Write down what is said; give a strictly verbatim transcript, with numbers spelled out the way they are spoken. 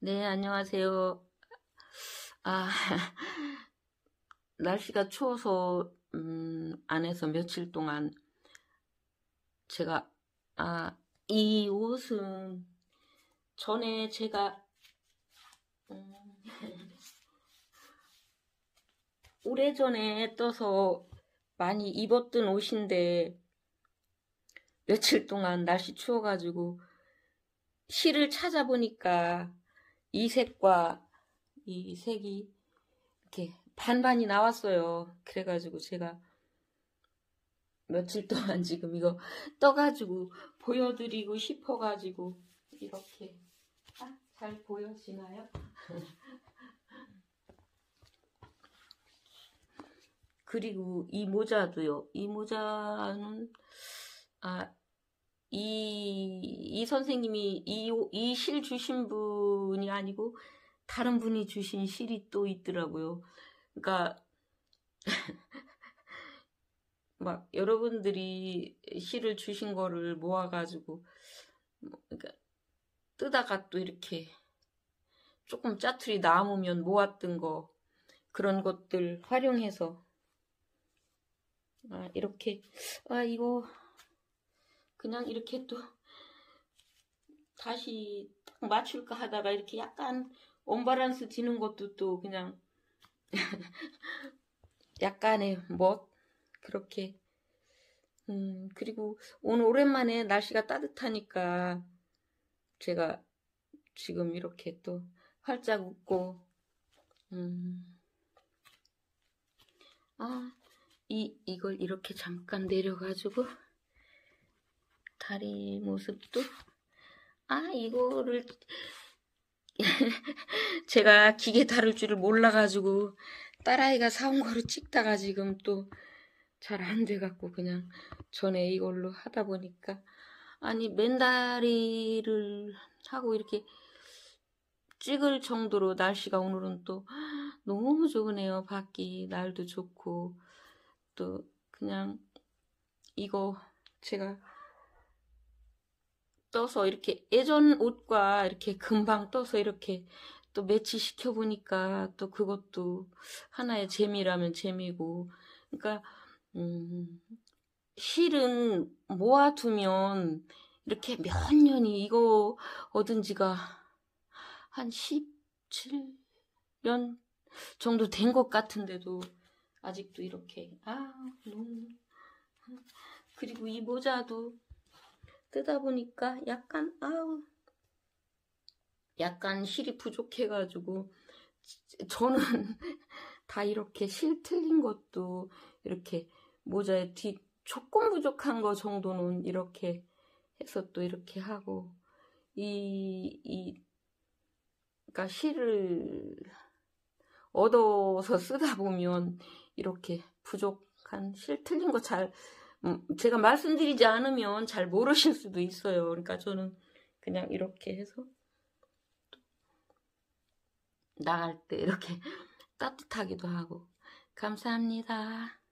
네, 안녕하세요. 아, 날씨가 추워서, 음, 안에서 며칠 동안 제가, 아, 이 옷은 전에 제가, 음, 오래전에 떠서 많이 입었던 옷인데, 며칠 동안 날씨 추워가지고, 실을 찾아보니까 이 색과 이 색이 이렇게 반반이 나왔어요. 그래가지고 제가 며칠 동안 지금 이거 떠가지고 보여드리고 싶어가지고 이렇게. 아, 잘 보여지나요? 그리고 이 모자도요. 이 모자는 아, 이, 이 선생님이 이, 이 실 주신 분이 아니고 다른 분이 주신 실이 또 있더라고요. 그러니까 막 여러분들이 실을 주신 거를 모아가지고 뭐, 그러니까 뜨다가 또 이렇게 조금 짜투리 남으면 모았던 거 그런 것들 활용해서 아, 이렇게 아 이거 그냥 이렇게 또 다시 딱 맞출까 하다가 이렇게 약간 언밸런스 지는 것도 또 그냥 약간의 멋 그렇게 음 그리고 오늘 오랜만에 날씨가 따뜻하니까 제가 지금 이렇게 또 활짝 웃고 음 아 이 이걸 이렇게 잠깐 내려가지고 다리 모습도 아 이거를 제가 기계 다룰 줄을 몰라가지고 딸아이가 사온 거로 찍다가 지금 또 잘 안 돼갖고 그냥 전에 이걸로 하다 보니까 아니 맨다리를 하고 이렇게 찍을 정도로 날씨가 오늘은 또 너무 좋으네요. 밖이 날도 좋고 또 그냥 이거 제가 떠서 이렇게 예전 옷과 이렇게 금방 떠서 이렇게 또 매치시켜 보니까 또 그것도 하나의 재미라면 재미고 그러니까 음 실은 모아두면 이렇게 몇 년이 이거 얻은 지가 한 십칠 년 정도 된 것 같은데도 아직도 이렇게 아 너무 그리고 이 모자도 뜨다 보니까 약간 아우 약간 실이 부족해가지고 저는 다 이렇게 실 틀린 것도 이렇게 모자에 뒤 조금 부족한 거 정도는 이렇게 해서 또 이렇게 하고 이, 이, 그러니까 실을 얻어서 쓰다 보면 이렇게 부족한 실 틀린 거 잘, 음, 제가 말씀드리지 않으면 잘 모르실 수도 있어요. 그러니까 저는 그냥 이렇게 해서 나갈 때 이렇게 따뜻하기도 하고 감사합니다.